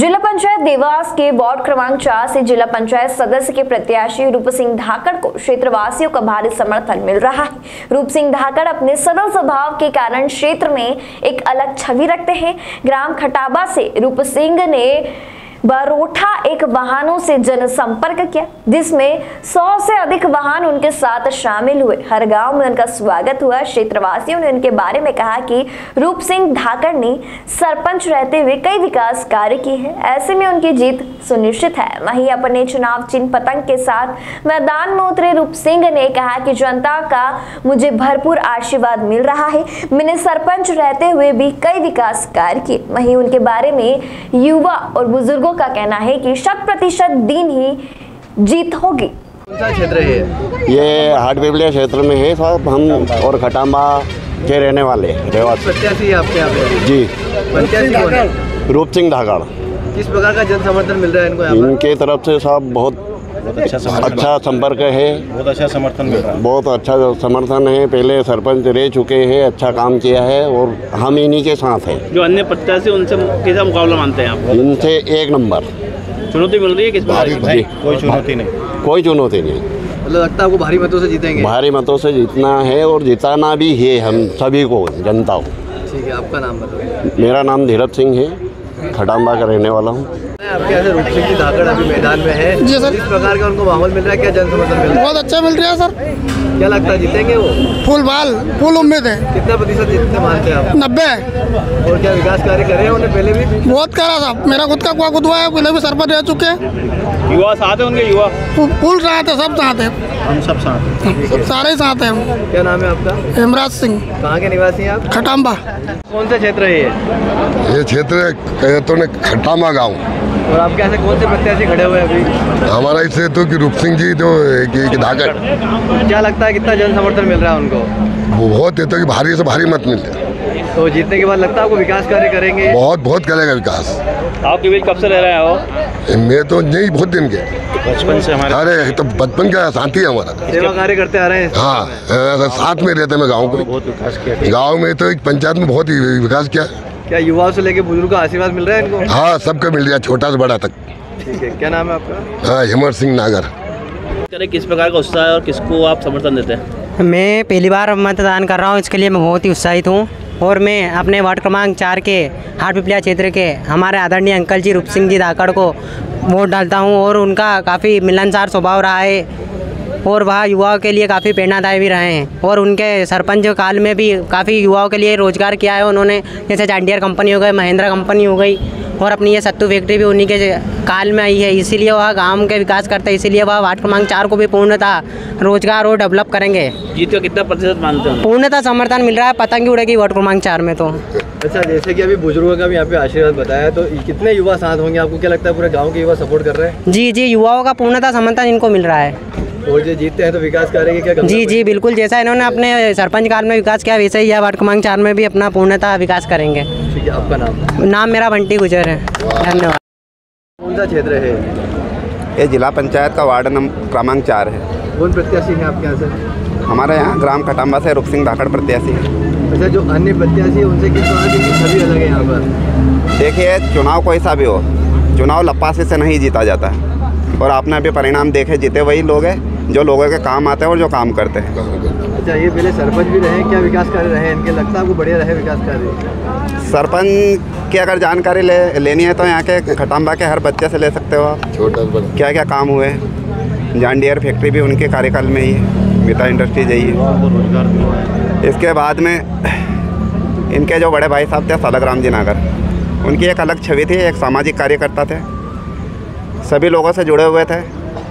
जिला पंचायत देवास के वार्ड क्रमांक 4 से जिला पंचायत सदस्य के प्रत्याशी रूप सिंह धाकड़ को क्षेत्रवासियों का भारी समर्थन मिल रहा है। रूप सिंह धाकड़ अपने सरल स्वभाव के कारण क्षेत्र में एक अलग छवि रखते हैं। ग्राम खटाबा से रूप सिंह ने बरोठा एक वाहनों से जनसंपर्क किया, जिसमें 100 से अधिक वाहन उनके साथ शामिल हुए। हर गांव में उनका स्वागत हुआ। क्षेत्रवासियों ने उनके बारे में कहा कि रूप सिंह धाकड़ ने सरपंच रहते हुए कई विकास कार्य किए हैं, ऐसे में उनकी जीत सुनिश्चित है। वहीं अपने चुनाव चिन्ह पतंग के साथ मैदान में उतरे रूप सिंह ने कहा कि जनता का मुझे भरपूर आशीर्वाद मिल रहा है। मैंने सरपंच रहते हुए भी कई विकास कार्य किए। वहीं उनके बारे में युवा और बुजुर्गों का कहना है कि 100% दिन ही जीत होगी। कौन सा क्षेत्र है ये हाटपिपलिया क्षेत्र में है साहब। हम और खटांबा के रहने वाले प्रत्याशी आपके यहाँ पे? जी। प्रत्याशी कौन है? रूप सिंह धाकड़। किस प्रकार का जन समर्थन मिल रहा है इनको यहाँ पर? इनके तरफ से साहब बहुत अच्छा संपर्क है, बहुत अच्छा समर्थन मिल रहा है। बहुत अच्छा समर्थन है। पहले सरपंच रह चुके हैं, अच्छा काम किया है और हम इन्हीं के साथ हैं। जो अन्य प्रत्याशी उनसे कैसा मुकाबला मानते हैं आप? इनसे एक नंबर चुनौती मिल रही है किस बात की? कोई चुनौती नहीं, कोई चुनौती नहीं। मतलब लगता है आपको भारी मतों से जीतेंगे? भारी मतों से जीतना है और जिताना भी है हम सभी को, जनता को। ठीक है, आपका नाम बताइए। मेरा नाम धीरज सिंह है, खटांबा का रहने वाला हूँ। आपके यहाँ से रूप सिंह जी धाकड़ अभी मैदान में है जी सर। किस प्रकार का उनको माहौल मिल रहा है, क्या जन समर्थन मिल रहा है? बहुत अच्छा मिल रहा है सर। क्या लगता है जीतेंगे वो? फुल उम्मीद है। कितना प्रतिशत जीतने मानते हैं आप? 90। और क्या विकास कार्य करे हैं उन्हें पहले भी? बहुत करा साहब, मेरा खुद का कुआ खुदवा है, पहले भी सरपंच रह चुके हैं। युवा साथ है उनके? युवा फुल साथ है, सब साथ है, हम सब साथ सारे ही साथ हैं। क्या नाम है आपका? हेमराज सिंह, कहाँ के निवासी हैं आप? खटांबा। कौन सा क्षेत्र है ये? ये क्षेत्र कहे तो ने खटामा गाँव। और आपके यहाँ से कौन से प्रत्याशी खड़े हुए हैं अभी? हमारा इससे तो कि रूप सिंह जी जो धाकड़। क्या लगता है कितना जन समर्थन मिल रहा है उनको? वो बहुत है तो कि भारी से भारी मत मिलते। तो जीतने के बाद लगता है आपको विकास कार्य करेंगे? बहुत करेगा विकास। आपके बीच कब से रह रहे हैं वो? मैं तो नहीं, बहुत दिन के, बचपन से हमारे। अरे तो बचपन का साथी है हमारा। सेवा कार्य करते आ रहे हैं? हाँ, साथ में रहते मैं गाँव को। बहुत विकास किया गाँव में तो एक पंचायत में बहुत ही विकास किया। क्या युवाओं से लेके बुजुर्ग का आशीर्वाद मिल रहा है इनको? हाँ, सबका मिल गया, छोटा से बड़ा तक। ठीक है, क्या नाम है आपका? हाँ, हेमर सिंह नागर। किस प्रकार का उत्साह है और किसको आप समर्थन देते हैं? मैं पहली बार मतदान कर रहा हूँ, इसके लिए मैं बहुत ही उत्साहित हूँ। और मैं अपने वार्ड क्रमांक 4 के हाटपिपलिया क्षेत्र के हमारे आदरणीय अंकल जी रूप सिंह जी धाकड़ को वोट डालता हूँ। और उनका काफ़ी मिलनसार स्वभाव रहा है और वह युवाओं के लिए काफ़ी प्रेरणादायी भी रहे हैं। और उनके सरपंच काल में भी काफ़ी युवाओं के लिए रोज़गार किया है उन्होंने, जैसे जॉन्डियर कंपनी हो गई, महिंद्रा कंपनी हो गई, और अपनी ये सत्तू फैक्ट्री भी उन्हीं के काल में आई है। इसीलिए वह गांव के विकास करते हैं, इसीलिए वह वार्ड क्रमांक 4 को भी पूर्णतः रोजगार और डेवलप करेंगे। जीत का कितना प्रतिशत मानते हैं? पूर्णतः समर्थन मिल रहा है, पतंग उड़ेगी वार्ड क्रमांक 4 में। तो अच्छा, जैसे कि अभी बुजुर्गों का भी यहाँ पे आशीर्वाद बताया, तो कितने युवा साथ होंगे? आपको क्या लगता है पूरे गाँव के युवा सपोर्ट कर रहे हैं? जी, युवाओं का पूर्णतः समर्थन इनको मिल रहा है। और जो जीतते हैं तो विकास कार्य की क्या? जी, बिल्कुल, जैसा इन्होंने अपने सरपंच काल में विकास किया वैसे ही यह वार्ड क्रमांक 4 में भी अपना पूर्णतः विकास करेंगे। ठीक है, आपका नाम? नाम मेरा बंटी गुजर है। धन्यवाद। कौन सा क्षेत्र है ये? जिला पंचायत का वार्ड नंबर क्रमांक 4 है। कौन प्रत्याशी हैं आपके यहाँ से? हमारे यहाँ ग्राम खटांबा से रूप सिंह धाकड़ प्रत्याशी है। अच्छा, जो अन्य प्रत्याशी है उनसे किस तरह की छवि अलग है यहाँ पर? देखिए, चुनाव कोई सा भी हो, चुनाव लपासे से नहीं जीता जाता है। और आपने अभी परिणाम देखे, जीते वही लोग हैं जो लोगों के काम आते हैं और जो काम करते हैं। अच्छा, ये पहले सरपंच भी रहे, क्या विकास कार्य रहे इनके? लगता है आपको बढ़िया रहे विकास कार्य? सरपंच की अगर जानकारी लेनी है तो यहाँ के खटांबा के हर बच्चे से ले सकते हो आप। क्या क्या काम हुए? जॉन्डियर फैक्ट्री भी उनके कार्यकाल में ही है, मिता इंडस्ट्रीज यही है। इसके बाद में इनके जो बड़े भाई साहब थे सालग्राम जी नागर, उनकी एक अलग छवि थी, एक सामाजिक कार्यकर्ता थे, सभी लोगों से जुड़े हुए थे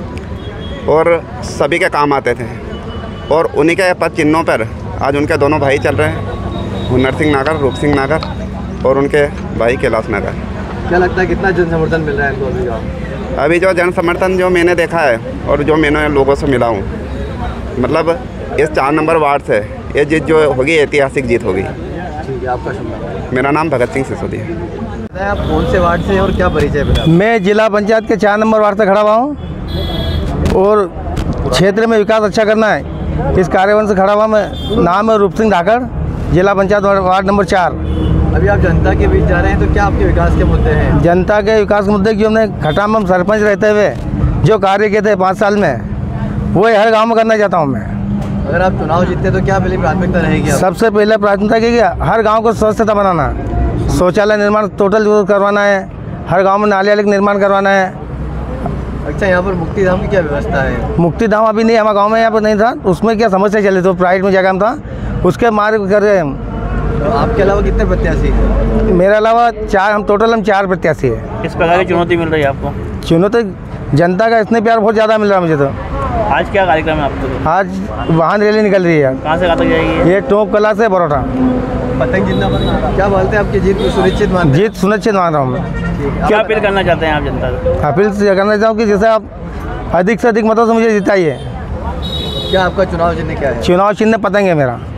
और सभी के काम आते थे। और उन्हीं के पद चिन्हों पर आज उनके दोनों भाई चल रहे हैं, हुनर सिंह नागर, रूप सिंह नागर, और उनके भाई कैलाश नागर। क्या लगता है कितना जन समर्थन मिल रहा है इनको अभी गाँव? अभी जो जन समर्थन जो मैंने देखा है और जो मैंने लोगों से मिला हूँ, मतलब इस 4 नंबर वार्ड से ये जीत जो होगी ऐतिहासिक जीत होगी। ठीक है, आपका शुभ? मेरा नाम भगत सिंह सिसोदिया है। आप कौन से वार्ड से और क्या परिचय मिला? मैं जिला पंचायत के 4 नंबर वार्ड से खड़ा हुआ हूँ और क्षेत्र में विकास अच्छा करना है, इस कार्यवन से खड़ा हुआ मैं। नाम है रूप सिंह धाकड़, जिला पंचायत वार्ड नंबर 4। अभी आप जनता के बीच जा रहे हैं, तो क्या आपके विकास के मुद्दे हैं? जनता के विकास के मुद्दे की हमने खटाम में सरपंच रहते हुए जो कार्य किए थे 5 साल में, वो हर गांव में करना चाहता हूं मैं। अगर आप चुनाव जीतते तो क्या पहली प्राथमिकता रहेगी? सबसे पहले प्राथमिकता की हर गांव को स्वच्छता बनाना, शौचालय निर्माण टोटल करवाना है, हर गांव में नाले का निर्माण करवाना है। अच्छा, यहाँ पर मुक्तिधाम की क्या व्यवस्था है? मुक्तिधाम अभी नहीं, हमारे गांव में यहाँ पर नहीं था, उसमें क्या समस्या चली तो प्राइवेट में जगह में था, उसके मार्ग कर रहे हैं। तो आपके अलावा कितने प्रत्याशी हैं? मेरे अलावा 4, हम टोटल 4 प्रत्याशी है। किस प्रकार की चुनौती मिल रही है आपको? चुनौती जनता का इतने प्यार बहुत ज़्यादा मिल रहा है मुझे। तो आज क्या कार्यक्रम है आपको? आज वाहन रैली निकल रही है। कहाँ से कहाँ तक जाएगी? ये टोंक कला से बरोटा। पतंग जितना क्या बोलते हैं, आपकी जीत को सुनिश्चित मानते हैं? जीत सुनिश्चित मान रहा हूँ मैं। क्या अपील करना चाहते हैं आप जनता से? अपील से करना चाहूँ कि जैसे आप अधिक से अधिक मतों से मुझे जिताइए। क्या आपका चुनाव चिन्ह क्या है? चुनाव चिन्ह पतंग है मेरा।